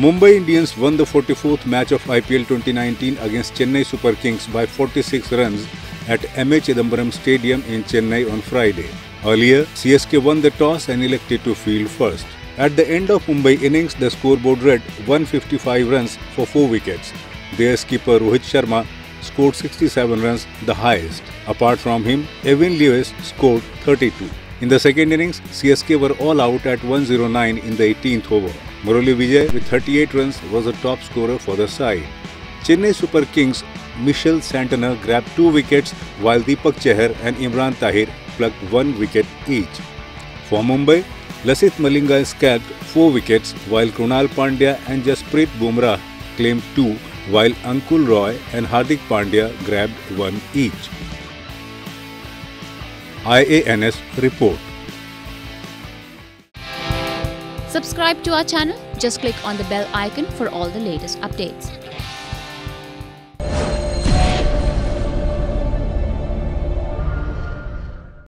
Mumbai Indians won the 44th match of IPL 2019 against Chennai Super Kings by 46 runs at MA Chidambaram Stadium in Chennai on Friday. Earlier, CSK won the toss and elected to field first. At the end of Mumbai innings, the scoreboard read 155 runs for 4 wickets. Their skipper Rohit Sharma scored 67 runs, the highest. Apart from him, Evan Lewis scored 32. In the second innings, CSK were all out at 109 in the 18th over. Murali Vijay with 38 runs was the top scorer for the side. Chennai Super Kings Michel Santana grabbed 2 wickets while Deepak Chahar and Imran Tahir plucked 1 wicket each. For Mumbai, Lasith Malinga scalped 4 wickets while Krunal Pandya and Jasprit Bumrah claimed 2 while Ankul Roy and Hardik Pandya grabbed 1 each. IANS report. Subscribe to our channel. Just click on the bell icon for all the latest updates.